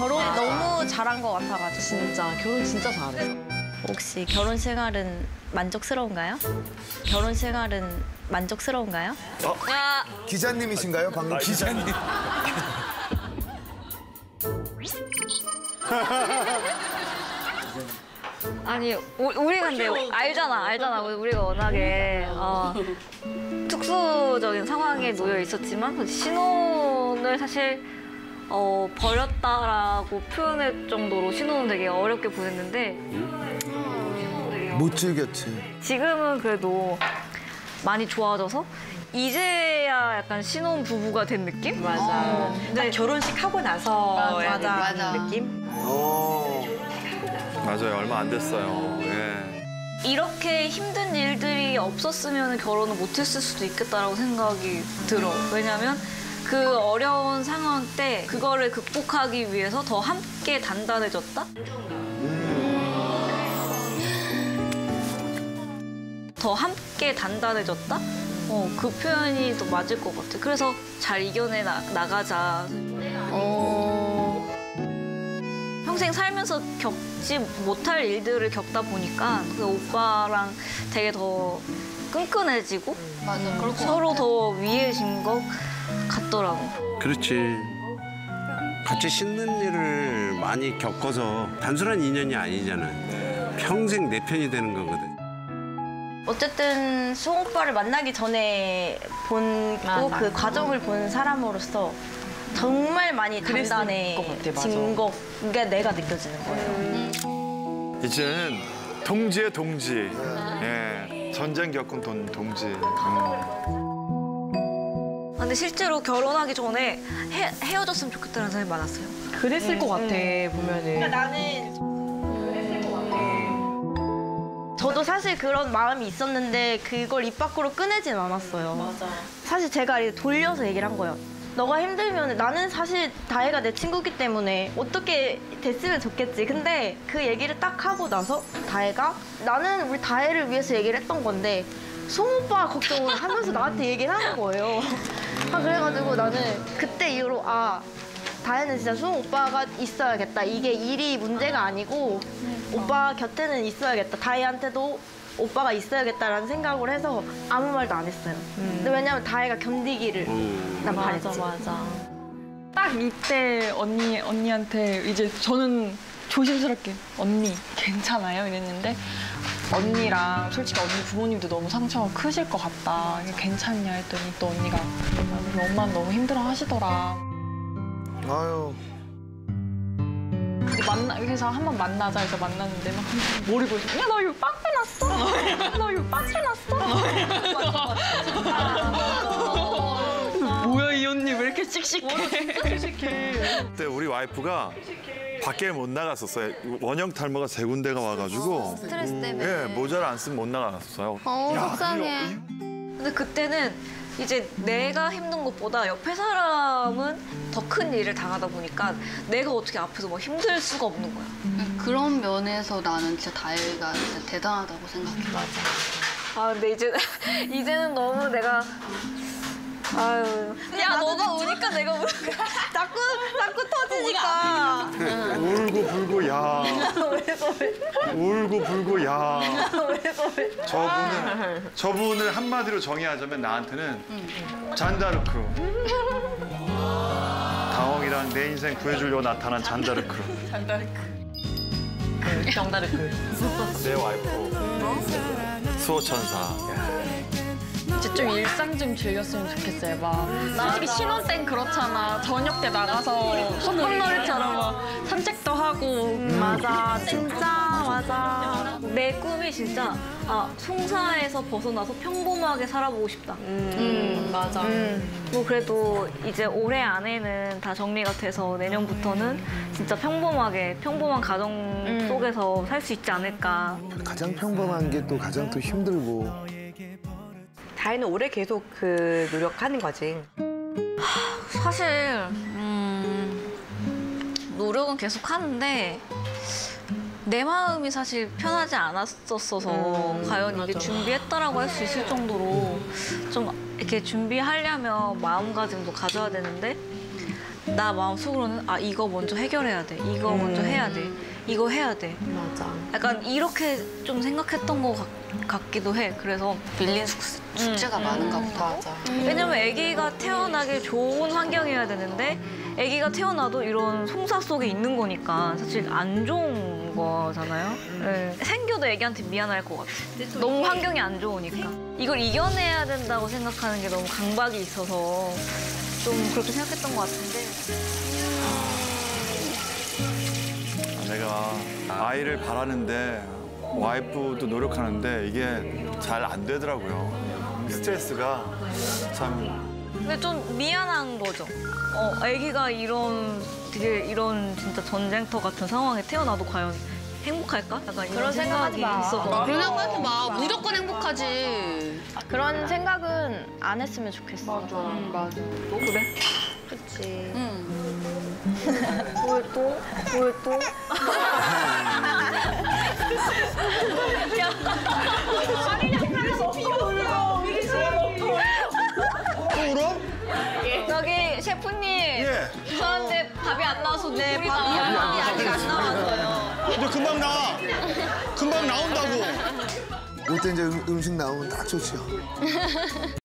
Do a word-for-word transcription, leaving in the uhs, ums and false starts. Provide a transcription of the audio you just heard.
결혼 너무 잘한 것 같아가지고. 진짜 결혼 진짜 잘해. 혹시 결혼 생활은 만족스러운가요? 결혼 생활은 만족스러운가요? 어? 아, 기자님이신가요? 방금 기자님. 아니 우, 우리 근데 알잖아 알잖아 우리가 워낙에 어, 특수적인 상황에 놓여 있었지만 신혼을 사실 어, 버렸다라고 표현할 정도로 신혼은 되게 어렵게 보냈는데 못 즐겼지. 지금은 그래도 많이 좋아져서 이제야 약간 신혼 부부가 된 느낌? 맞아. 어, 네. 결혼식 하고 나서 맞아, 맞아. 느낌? 어. 맞아요. 얼마 안 됐어요. 예. 이렇게 힘든 일들이 없었으면 결혼을 못했을 수도 있겠다라고 생각이 들어. 왜냐면 그 어려운 상황 때 그거를 극복하기 위해서 더 함께 단단해졌다? 더 함께 단단해졌다? 어, 그 표현이 더 맞을 것 같아. 그래서 잘 이겨내 나, 나가자. 어... 평생 살면서 겪지 못할 일들을 겪다 보니까 그 오빠랑 되게 더 끈끈해지고 맞아. 그렇고 서로 더 위해진 것 같더라고. 그렇지. 같이 씻는 일을 많이 겪어서 단순한 인연이 아니잖아. 평생 내 편이 되는 거거든. 어쨌든 수홍 오빠를 만나기 전에 본 그 과정을 본 사람으로서 정말 많이 단단해진 거가 내가 느껴지는 거예요. 이제는 동지의 동지. 예. 전쟁 겪은 동, 동지. 음. 근데 실제로 결혼하기 전에 헤, 헤어졌으면 좋겠다는 생각이 많았어요. 그랬을 것 같아, 보면은. 그러니까 나는 저도 사실 그런 마음이 있었는데 그걸 입 밖으로 꺼내진 않았어요. 맞아. 사실 제가 돌려서 얘기를 한 거예요. 너가 힘들면 나는 사실 다혜가 내 친구기 때문에 어떻게 됐으면 좋겠지. 근데 그 얘기를 딱 하고 나서 다혜가 나는 우리 다혜를 위해서 얘기를 했던 건데 송 오빠 걱정을 하면서 나한테 얘기를 하는 거예요. 아, 그래가지고 나는 그때 이후로 아 다혜는 진짜 수홍 오빠가 있어야겠다. 이게 일이 문제가 아니고 오빠 곁에는 있어야겠다. 다혜한테도 오빠가 있어야겠다라는 생각을 해서 아무 말도 안 했어요. 음. 근데 왜냐면 다혜가 견디기를 음. 난 바랬지. 맞아, 맞아. 딱 이때 언니, 언니한테 이제 저는 조심스럽게 언니 괜찮아요? 이랬는데 언니랑 솔직히 언니 부모님도 너무 상처가 크실 것 같다. 괜찮냐 했더니 또 언니가 우리 엄마는 너무 힘들어 하시더라. 아유. 만나, 그래서 한번 만나자 해서 만났는데 막 머리 보시고 야, 너 이거 빠꾸 났어? 너 이거 빠꾸 났어? 뭐야, 이 언니 왜 이렇게 씩씩해? 그때 우리 와이프가 밖에 못 나갔었어요. 원형 탈모가 세 군데가 와가지고 스트레스 때문에. 예, 모자를 안 쓰면 못 나갔었어요. 어, 속상해. 근데 그때는 이제 내가 힘든 것보다 옆에 사람은 더 큰 일을 당하다 보니까 내가 어떻게 앞에서 뭐 힘들 수가 없는 거야. 그런 면에서 나는 진짜 다혜가 진짜 대단하다고 생각해. 맞아. 아 근데 이제 이제는 너무 내가 아유 야 너가 우니까 내가 우 자꾸 자꾸 터지니까 울고 불고 야. 울고 불고 야. 저분은 저분을 한마디로 정의하자면 나한테는 잔다르크. 다홍이랑 내 인생 구해주려고 나타난 잔다르크. 정다르크. 내 와이프. 수호천사. 진짜 좀 일상 좀 즐겼으면 좋겠어요. 막 솔직히 신혼 땐 그렇잖아. 저녁 때 나가서 소꿉놀이처럼 막 산책도 하고. 맞아 진짜 맞아 내 꿈이 진짜 아 송사에서 벗어나서 평범하게 살아보고 싶다. 음, 음 맞아. 음, 뭐 그래도 이제 올해 안에는 다 정리가 돼서 내년부터는 진짜 평범하게 평범한 가정 음. 속에서 살 수 있지 않을까. 가장 평범한 게 또 가장 또 힘들고. 다혜는 올해 계속 그 노력하는 거지. 사실 음, 노력은 계속 하는데 내 마음이 사실 편하지 않았었어서 음, 과연 이게 맞아. 준비했다라고 할 수 있을 정도로 좀 이렇게 준비하려면 마음가짐도 가져야 되는데 나 마음속으로는 아 이거 먼저 해결해야 돼. 이거 먼저 해야 돼. 이거 해야 돼. 맞아. 약간 이렇게 좀 생각했던 것 같, 같기도 해. 그래서 밀린 숙, 숙제가 많은가 보다. 맞아. 왜냐면 아기가 태어나기 좋은 환경이어야 되는데 아기가 태어나도 이런 송사 속에 있는 거니까 사실 안 좋은 거잖아요. 네. 생겨도 아기한테 미안할 것 같아. 너무 환경이 안 좋으니까. 이걸 이겨내야 된다고 생각하는 게 너무 강박이 있어서 좀 그렇게 생각했던 것 같은데. 내가 아이를 바라는데 와이프도 노력하는데 이게 잘 안 되더라고요. 스트레스가 참. 근데 좀 미안한 거죠. 어, 아기가 이런 되게 이런 진짜 전쟁터 같은 상황에 태어나도 과연 행복할까? 약간 이런 그런 생각하지 생각이 마. 있어서. 그런 생각하지 마. 무조건 행복하지. 그런 생각은 안 했으면 좋겠어. 맞아. 맞아. 또 그래? 그치. 응. 뭘 또? 뭘 또? 저기 셰프님. 예. 죄송한데 밥이 안 나와서 내 밥이, 밥이 아직 안 나왔어요. 근데 금방 나와. 금방 나온다고. 이때 이제 음- 음식 나오면 딱 좋죠.